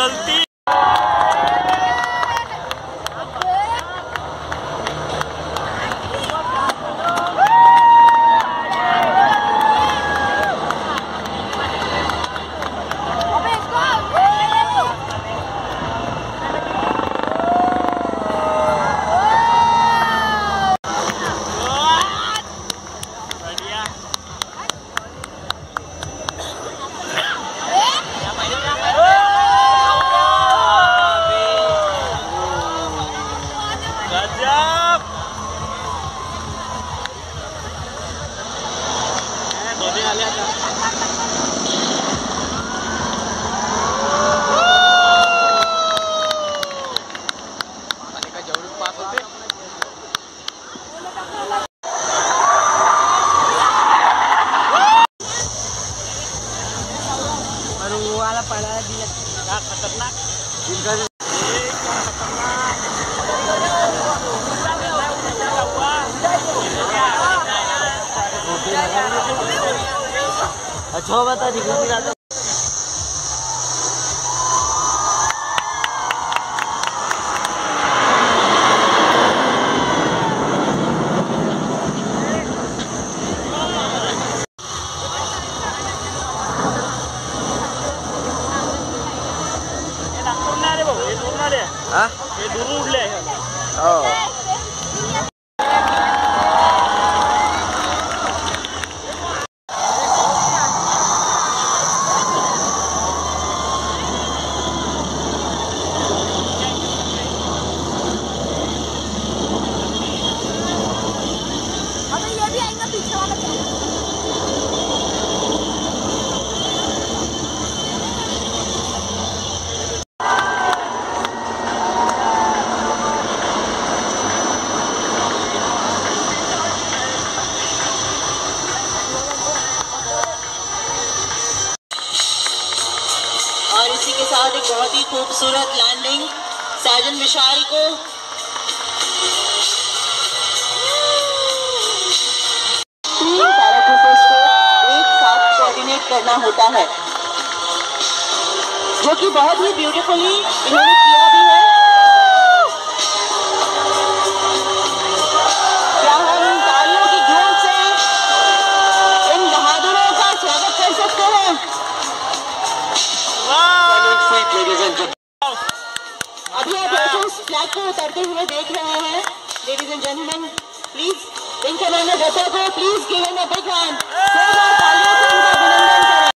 गलती। पड़ा दिया खतरनाक अच्छा बता दिखा ये दूर उडले और इसी के साथ एक बहुत ही खूबसूरत लैंडिंग साजन विशाल को तीन पैराट्रूपर्स को एक साथ कोऑर्डिनेट करना होता है, जो कि बहुत ही ब्यूटीफुली इन्होंने किया भी है। क्या हम तालियों की गूंज से इन बहादुरों का स्वागत कर सकते हैं? अभी आप एयरफोर्स फ्लैग को उतरते हुए देख रहे हैं। लेडीज एंड जेंटलमैन, प्लीज इनके मैंने बच्चों को please give him a big hand.